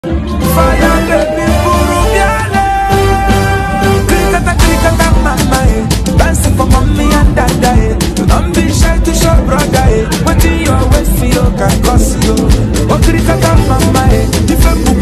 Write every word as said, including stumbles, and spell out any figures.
Fire baby Burubiale. Krikata krikata mama eh. Dancing for mommy and dada eh. Don't be shy to show brother eh. What do you always feel can cause you? Oh krikata mama eh. Different